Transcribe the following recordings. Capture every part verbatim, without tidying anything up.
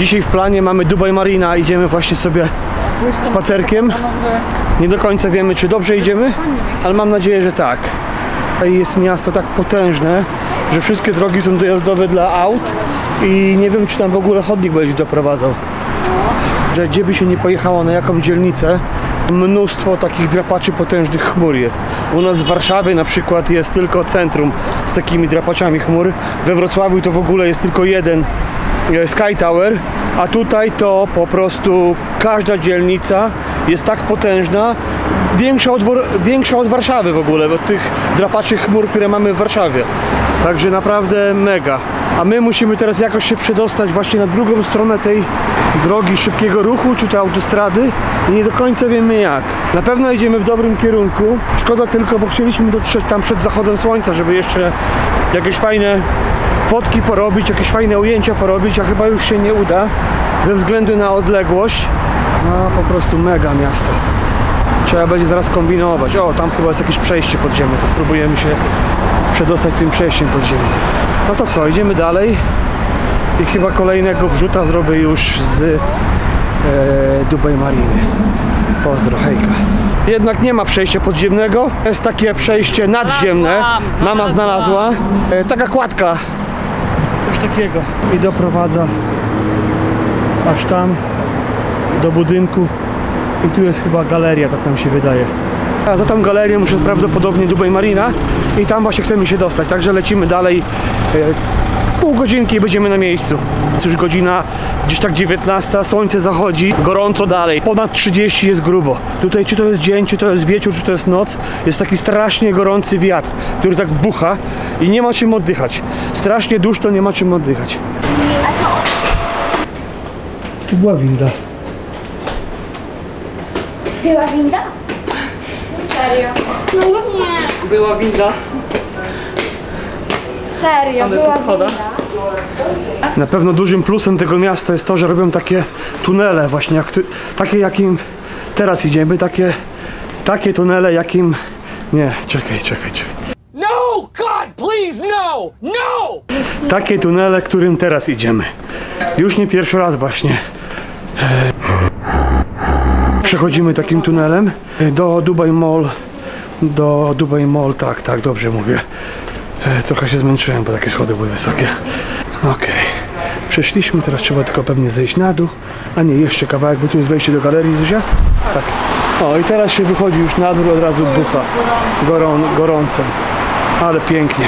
Dzisiaj w planie mamy Dubai Marina, idziemy właśnie sobie spacerkiem. Nie do końca wiemy, czy dobrze idziemy, ale mam nadzieję, że tak. Tutaj jest miasto tak potężne, że wszystkie drogi są dojazdowe dla aut i nie wiem, czy tam w ogóle chodnik będzie doprowadzał. Że gdzie by się nie pojechało, na jaką dzielnicę, mnóstwo takich drapaczy potężnych chmur jest. U nas w Warszawie na przykład jest tylko centrum z takimi drapaczami chmur. We Wrocławiu to w ogóle jest tylko jeden Sky Tower, a tutaj to po prostu każda dzielnica jest tak potężna, większa od, większa od Warszawy w ogóle, od tych drapaczy chmur, które mamy w Warszawie. Także naprawdę mega. A my musimy teraz jakoś się przedostać właśnie na drugą stronę tej drogi szybkiego ruchu, czy to autostrady, i nie do końca wiemy jak. Na pewno idziemy w dobrym kierunku. Szkoda tylko, bo chcieliśmy dotrzeć tam przed zachodem słońca, żeby jeszcze jakieś fajne fotki porobić, jakieś fajne ujęcia porobić, a chyba już się nie uda ze względu na odległość. No po prostu mega miasto. Trzeba będzie zaraz kombinować. O, tam chyba jest jakieś przejście podziemne, to spróbujemy się przedostać tym przejściem podziemnym. No to co, idziemy dalej i chyba kolejnego wrzuta zrobię już z e, Dubai Mariny. Pozdro, hejka. Jednak nie ma przejścia podziemnego, jest takie przejście nadziemne. Mama znalazła. E, taka kładka, coś takiego. I doprowadza aż tam do budynku. I tu jest chyba galeria, tak nam się wydaje. A za tą galerię muszę prawdopodobnie Dubai Marina i tam właśnie chcemy się dostać, także lecimy dalej. E, pół godzinki i będziemy na miejscu. Jest już godzina gdzieś tak dziewiętnasta, słońce zachodzi, gorąco dalej. Ponad trzydzieści jest grubo. Tutaj czy to jest dzień, czy to jest wieczór, czy to jest noc, jest taki strasznie gorący wiatr, który tak bucha i nie ma czym oddychać. Strasznie duszno, nie ma czym oddychać. Tu była winda. Była winda? Serio? No nie. Była winda. Serio, Mamy była po schodach. winda. Na pewno dużym plusem tego miasta jest to, że robią takie tunele właśnie, jak ty, takie jakim teraz idziemy, takie, takie tunele jakim... Nie, czekaj, czekaj, czekaj. No, God, please, no, no! Takie tunele, którym teraz idziemy. Już nie pierwszy raz właśnie. Przechodzimy takim tunelem do Dubai Mall. Do Dubai Mall, tak, tak, dobrze mówię. Trochę się zmęczyłem, bo takie schody były wysokie. Okej. Okay. Przeszliśmy, teraz trzeba tylko pewnie zejść na dół. A nie, jeszcze kawałek, bo tu jest wejście do galerii, Zuzia? Tak. O, i teraz się wychodzi już na dół, od razu bucha. Gorą, gorącem. Ale pięknie.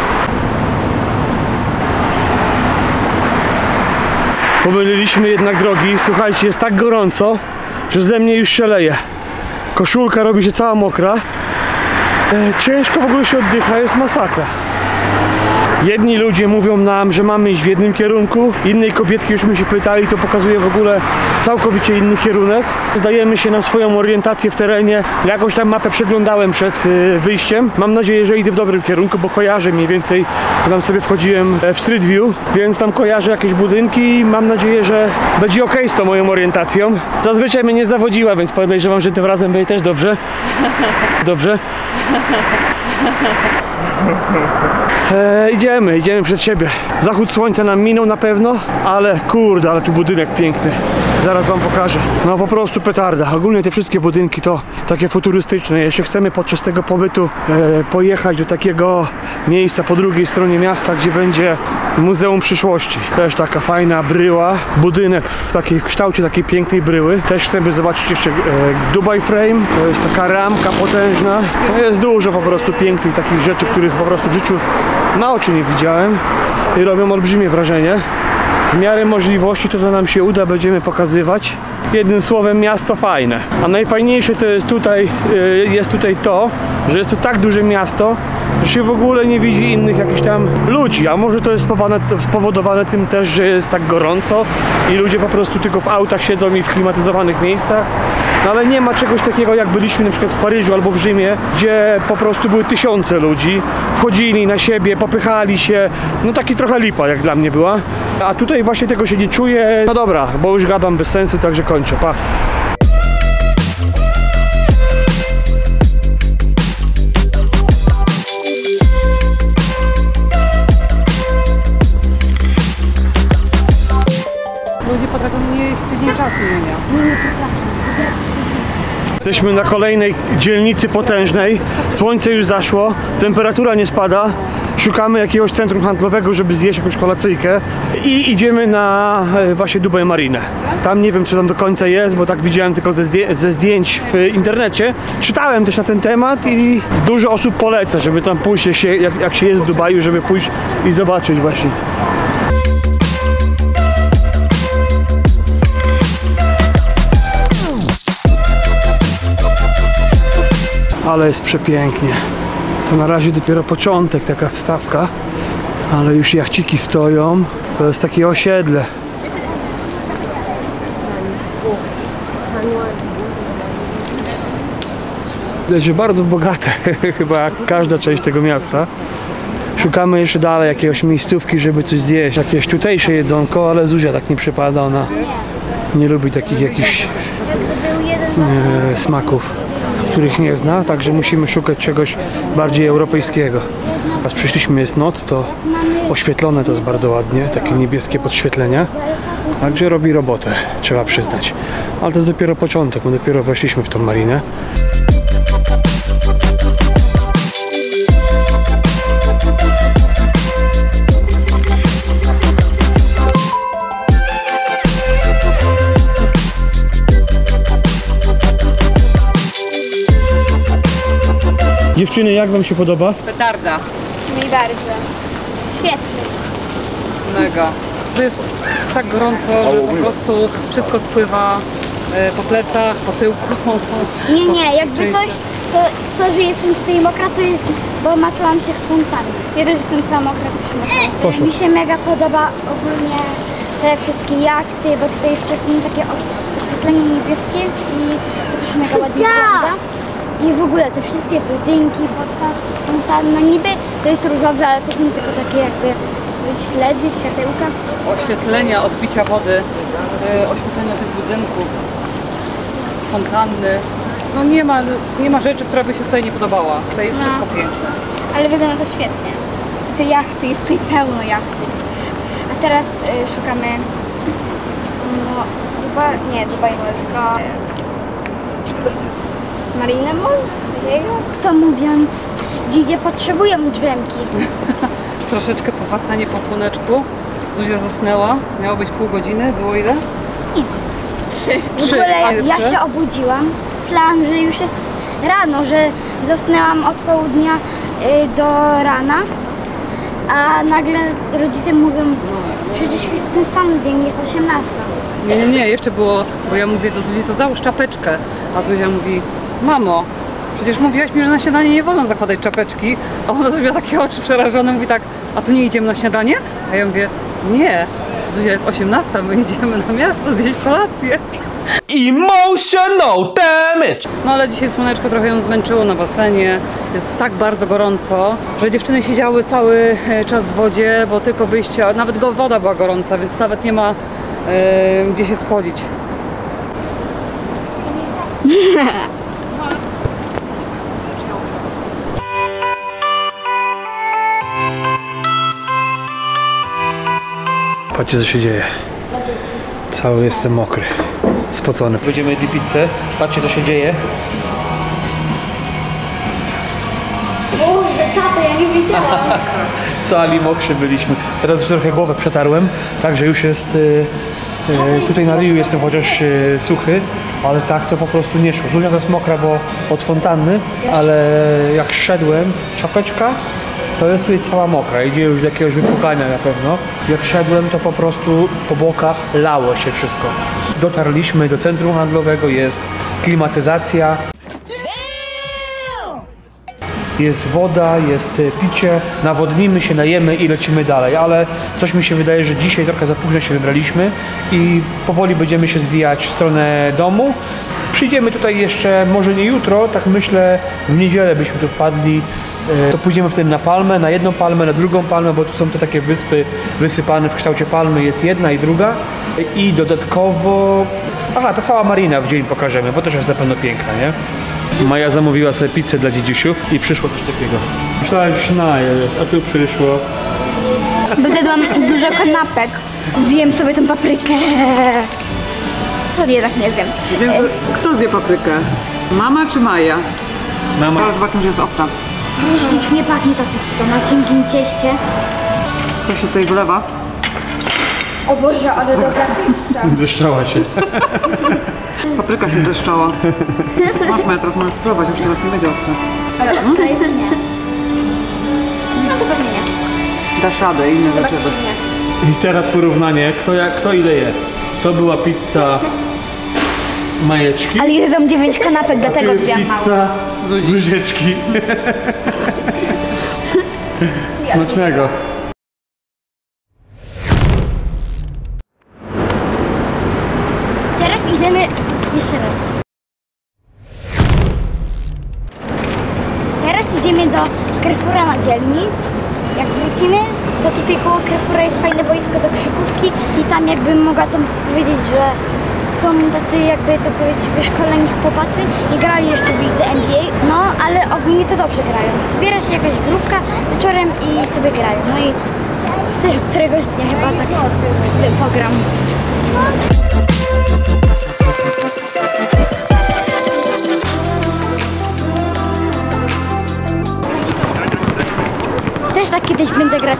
Pomyliliśmy jednak drogi. Słuchajcie, jest tak gorąco, że ze mnie już się leje. Koszulka robi się cała mokra. E, ciężko w ogóle się oddycha, jest masakra. Jedni ludzie mówią nam, że mamy iść w jednym kierunku, innej kobietki już my się pytali, to pokazuje w ogóle całkowicie inny kierunek. Zdajemy się na swoją orientację w terenie. Jakąś tam mapę przeglądałem przed y, wyjściem. Mam nadzieję, że idę w dobrym kierunku, bo kojarzę mniej więcej, tam sobie wchodziłem w Street View, więc tam kojarzę jakieś budynki i mam nadzieję, że będzie ok z tą moją orientacją. Zazwyczaj mnie nie zawodziła, więc podejrzewam, że tym razem będzie też dobrze. Dobrze. E, idziemy, idziemy przed siebie. Zachód słońca nam minął na pewno, ale kurde, ale tu budynek piękny. Zaraz wam pokażę. No po prostu petarda. Ogólnie te wszystkie budynki to takie futurystyczne. Jeśli chcemy podczas tego pobytu e, pojechać do takiego miejsca po drugiej stronie miasta, gdzie będzie Muzeum Przyszłości. Też taka fajna bryła. Budynek w takiej w kształcie takiej pięknej bryły. Też chcemy zobaczyć jeszcze e, Dubai Frame. To jest taka ramka potężna. No jest dużo po prostu pięknych takich rzeczy, których po prostu w życiu na oczy nie widziałem i robią olbrzymie wrażenie. W miarę możliwości to, co nam się uda, będziemy pokazywać. Jednym słowem, miasto fajne. A najfajniejsze to jest tutaj, jest tutaj to, że jest to tak duże miasto, że się w ogóle nie widzi innych jakichś tam ludzi. A może to jest spowodowane, spowodowane tym też, że jest tak gorąco i ludzie po prostu tylko w autach siedzą i w klimatyzowanych miejscach. No ale nie ma czegoś takiego, jak byliśmy na przykład w Paryżu albo w Rzymie, gdzie po prostu były tysiące ludzi, wchodzili na siebie, popychali się, no taki trochę lipa jak dla mnie była. A tutaj właśnie tego się nie czuję. No dobra, bo już gadam bez sensu, także kończę, pa. Ludzie czasu nie miał. Jesteśmy na kolejnej dzielnicy potężnej. Słońce już zaszło, temperatura nie spada. Szukamy jakiegoś centrum handlowego, żeby zjeść jakąś kolacyjkę. I idziemy na e, właśnie Dubai Marinę. Tam nie wiem, co tam do końca jest, bo tak widziałem tylko ze, zdję ze zdjęć w internecie. Czytałem też na ten temat i dużo osób poleca, żeby tam pójść, jak się, jak, jak się jest w Dubaju, żeby pójść i zobaczyć właśnie. Ale jest przepięknie. To na razie dopiero początek, taka wstawka, ale już jachciki stoją. To jest takie osiedle. Widać, że bardzo bogate, chyba jak każda część tego miasta. Szukamy jeszcze dalej jakiegoś miejscówki, żeby coś zjeść, jakieś tutejsze jedzonko, ale Zuzia tak nie przypada, ona nie lubi takich jakichś e, smaków, których nie zna, także musimy szukać czegoś bardziej europejskiego. Teraz przyszliśmy, jest noc, to oświetlone to jest bardzo ładnie, takie niebieskie podświetlenia, także robi robotę, trzeba przyznać. Ale to jest dopiero początek, my dopiero weszliśmy w tą marinę. Dziewczyny, jak wam się podoba? Petarda. Mi bardzo. Świetnie. Mega. To jest tak gorąco, że po prostu wszystko spływa e, po plecach, po tyłku. Nie, po nie, jakby wszystkim. coś, to, to, że jestem tutaj mokra, to jest, bo maczyłam się w fontannie. Ja też jestem cała mokra, to się maczyłam. Poszło. Mi się mega podoba ogólnie te wszystkie jachty, bo tutaj jeszcze są takie o- oświetlenie niebieskie i to też mega ładnie wygląda. I w ogóle te wszystkie budynki, fontan- fontanny, no niby to jest różowe, ale to są tylko takie jakby śledy, światełka. Oświetlenia, odbicia wody, e, oświetlenia tych budynków, fontanny. No nie ma, nie ma rzeczy, która by się tutaj nie podobała. Tutaj jest No. wszystko piękne. Ale wygląda to świetnie. Te jachty, jest tutaj pełno jachtów. A teraz y, szukamy no, Dubai, nie Dubai Mall, tylko y, Marina Mall, coś takiego. To mówiąc, gdzie, gdzie potrzebują drzemki. Troszeczkę popasanie po słoneczku. Zuzia zasnęła. Miało być pół godziny. Było ile? Trzy. W Trzy, ogóle ale ja trzy? się obudziłam. Myślałam, że już jest rano, że zasnęłam od południa y, do rana. A nagle rodzice mówią, przecież jest ten sam dzień, jest osiemnasta. Nie, nie, nie, jeszcze było, bo ja mówię do Zuzi, to załóż czapeczkę. A Zuzia mówi, mamo, przecież mówiłaś mi, że na śniadanie nie wolno zakładać czapeczki. A ona zrobiła takie oczy przerażone, mówi tak, a tu nie idziemy na śniadanie? A ja mówię, nie, Zuzia jest osiemnasta, my idziemy na miasto zjeść kolację. Emotional damage! No ale dzisiaj słoneczko trochę ją zmęczyło na basenie. Jest tak bardzo gorąco, że dziewczyny siedziały cały e, czas w wodzie, bo tylko wyjście, nawet go woda była gorąca, więc nawet nie ma e, gdzie się schłodzić. Patrzcie, co się dzieje. Cały jestem mokry, spocony. Będziemy jedli pizzę. Patrzcie, co się dzieje. Boże, tato, ja nie wiedziałam. Cali mokrzy byliśmy. Teraz już trochę głowę przetarłem, także już jest... Y, y, tutaj na ryju jestem chociaż y, suchy, ale tak to po prostu nie szło. Zuzia to jest mokra, bo od fontanny, ale jak szedłem, czapeczka to jest tutaj cała mokra. Idzie już do jakiegoś wypukania na pewno. Jak szedłem, to po prostu po bokach lało się wszystko. Dotarliśmy do centrum handlowego, jest klimatyzacja. Jest woda, jest e, picie, nawodnimy się, najemy i lecimy dalej, ale coś mi się wydaje, że dzisiaj trochę za późno się wybraliśmy i powoli będziemy się zwijać w stronę domu. Przyjdziemy tutaj jeszcze, może nie jutro, tak myślę, w niedzielę byśmy tu wpadli, e, to pójdziemy wtedy na palmę, na jedną palmę, na drugą palmę, bo tu są te takie wyspy wysypane w kształcie palmy, jest jedna i druga i dodatkowo, aha, ta cała marina w dzień pokażemy, bo też jest na pewno piękna, nie? Maja zamówiła sobie pizzę dla dziedziusiów i przyszło coś takiego. Myślałem, że się naje, a tu przyszło. Bo zjadłam dużo kanapek. Zjem sobie tą paprykę. to jednak nie zjem. Wiem, że kto zje paprykę? Mama czy Maja? Mama. Teraz zobaczymy, czy jest ostra. Ślicznie pachnie ta pizza na cienkim cieście. Co się tutaj wylewa? O Boże, ale dobra pizza. Zeszczała się. Papryka się zeszczała. Masz, Maja, teraz możesz spróbować, już teraz nie będzie ostra. Ale ostra jest nie. No to pewnie nie. Dasz radę, inne rzeczy. Zobaczcie nie. I teraz porównanie, kto, jak, kto ile je. To była pizza Majeczki. Ale jedzą dziewięć kanapek, To dlatego jest wziąłem mało. pizza Zuzieczki. Smacznego. Teraz idziemy jeszcze raz. Teraz idziemy do Carrefoura na dzielni. Jak wrócimy, to tutaj koło Carrefoura jest fajne boisko do koszykówki i tam jakbym mogła tam powiedzieć, że są tacy jakby to powiedzieć wyszkoleni chłopacy i grali jeszcze w lidze N B A, no ale ogólnie to dobrze grają. Zbiera się jakaś grupka wieczorem i sobie grają. No i też któregoś dnia chyba tak sobie pogram. Też tak kiedyś będę grać.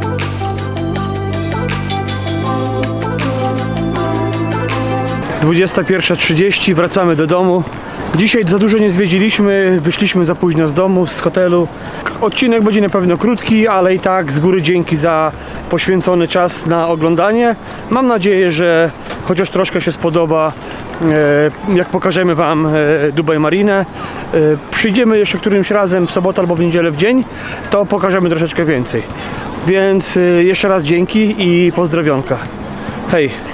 dwudziesta pierwsza trzydzieści, wracamy do domu. Dzisiaj za dużo nie zwiedziliśmy, wyszliśmy za późno z domu, z hotelu. Odcinek będzie na pewno krótki, ale i tak z góry dzięki za poświęcony czas na oglądanie. Mam nadzieję, że chociaż troszkę się spodoba, e, jak pokażemy Wam e, Dubai Marinę. E, przyjdziemy jeszcze którymś razem w sobotę albo w niedzielę w dzień, to pokażemy troszeczkę więcej. Więc e, jeszcze raz dzięki i pozdrowionka. Hej!